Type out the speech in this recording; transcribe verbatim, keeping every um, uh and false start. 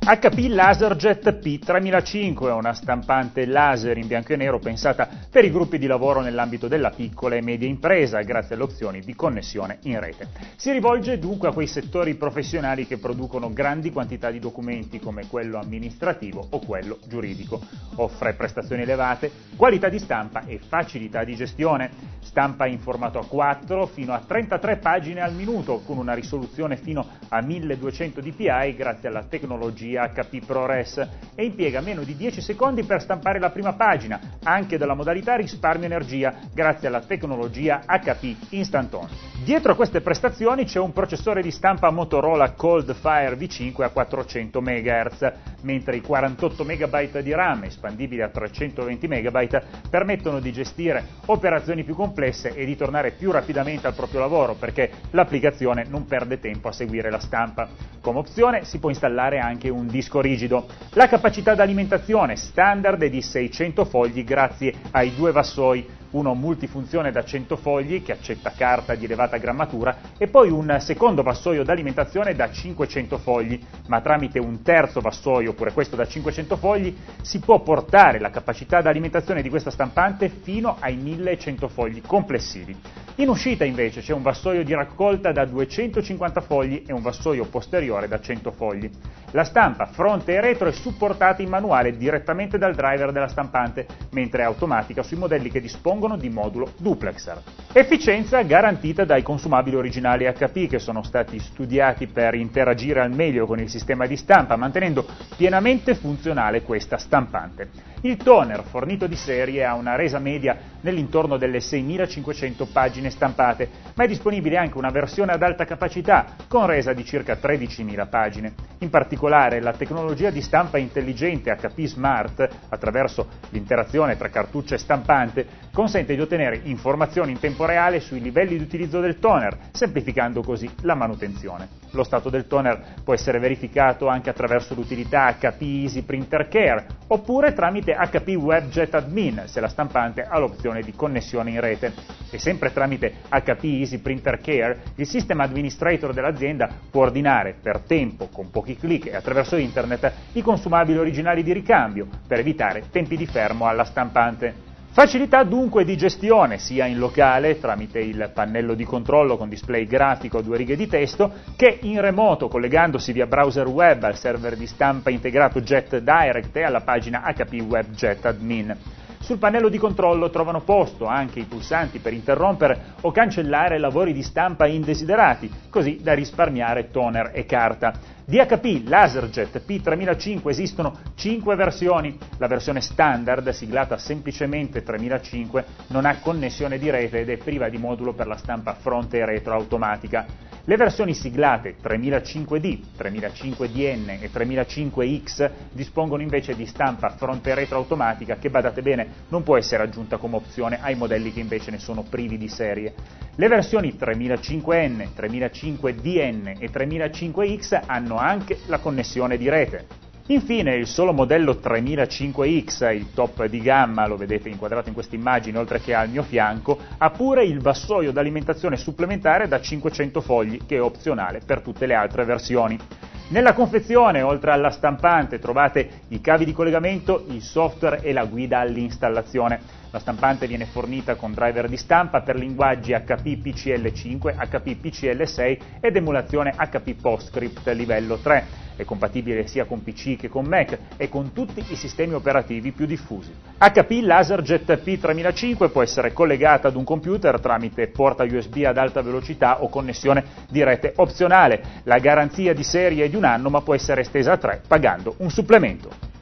H P LaserJet P tremilacinque è una stampante laser in bianco e nero pensata per i gruppi di lavoro nell'ambito della piccola e media impresa grazie alle opzioni di connessione in rete. Si rivolge dunque a quei settori professionali che producono grandi quantità di documenti come quello amministrativo o quello giuridico. Offre prestazioni elevate, qualità di stampa e facilità di gestione. Stampa in formato A quattro fino a trentatré pagine al minuto con una risoluzione fino a milleduecento dpi grazie alla tecnologia H P ProRes e impiega meno di dieci secondi per stampare la prima pagina, anche dalla modalità risparmio energia, grazie alla tecnologia H P Instant On. Dietro a queste prestazioni c'è un processore di stampa Motorola Coldfire V cinque a quattrocento megahertz, mentre i quarantotto megabyte di RAM, espandibili a trecentoventi megabyte, permettono di gestire operazioni più complesse e di tornare più rapidamente al proprio lavoro, perché l'applicazione non perde tempo a seguire la stampa. Come opzione si può installare anche un disco rigido. La capacità d'alimentazione standard è di seicento fogli grazie ai due vassoi, uno multifunzione da cento fogli che accetta carta di elevata grammatura e poi un secondo vassoio d'alimentazione da cinquecento fogli, ma tramite un terzo vassoio, pure questo da cinquecento fogli, si può portare la capacità d'alimentazione di questa stampante fino ai millecento fogli complessivi. In uscita invece c'è un vassoio di raccolta da duecentocinquanta fogli e un vassoio posteriore da cento fogli. La stampa fronte e retro è supportata in manuale direttamente dal driver della stampante, mentre è automatica sui modelli che dispongono di modulo duplexer. Efficienza garantita dai consumabili originali H P che sono stati studiati per interagire al meglio con il sistema di stampa, mantenendo pienamente funzionale questa stampante. Il toner fornito di serie ha una resa media nell'intorno delle seimilacinquecento pagine stampate, ma è disponibile anche una versione ad alta capacità con resa di circa tredicimila pagine. In particolare la tecnologia di stampa intelligente H P Smart, attraverso l'interazione tra cartuccia e stampante, consente di ottenere informazioni in tempo reale sui livelli di utilizzo del toner, semplificando così la manutenzione. Lo stato del toner può essere verificato anche attraverso l'utilità H P Easy Printer Care, oppure tramite H P WebJet Admin, se la stampante ha l'opzione di connessione in rete. E sempre tramite H P Easy Printer Care, il System Administrator dell'azienda può ordinare per tempo, con pochi clic e attraverso internet, i consumabili originali di ricambio, per evitare tempi di fermo alla stampante. Facilità dunque di gestione sia in locale tramite il pannello di controllo con display grafico a due righe di testo che in remoto collegandosi via browser web al server di stampa integrato JetDirect e alla pagina H P WebJet Admin. Sul pannello di controllo trovano posto anche i pulsanti per interrompere o cancellare lavori di stampa indesiderati, così da risparmiare toner e carta. Di H P LaserJet P tremilacinque esistono cinque versioni. La versione standard, siglata semplicemente tremilacinque, non ha connessione di rete ed è priva di modulo per la stampa fronte e retro automatica. Le versioni siglate tremilacinque D, tremilacinque D N e tremilacinque X dispongono invece di stampa fronte e retro automatica che, badate bene, non può essere aggiunta come opzione ai modelli che invece ne sono privi di serie. Le versioni tremilacinque N, tremilacinque D N e tremilacinque X hanno anche la connessione di rete. Infine il solo modello tremilacinque X, il top di gamma, lo vedete inquadrato in questa immagine oltre che al mio fianco, ha pure il vassoio d'alimentazione supplementare da cinquecento fogli che è opzionale per tutte le altre versioni. Nella confezione, oltre alla stampante, trovate i cavi di collegamento, il software e la guida all'installazione. La stampante viene fornita con driver di stampa per linguaggi H P P C L cinque, H P P C L sei ed emulazione H P PostScript livello tre. È compatibile sia con P C che con Mac e con tutti i sistemi operativi più diffusi. H P LaserJet P tremilacinque può essere collegata ad un computer tramite porta U S B ad alta velocità o connessione di rete opzionale. La garanzia di serie è di un anno, ma può essere estesa a tre pagando un supplemento.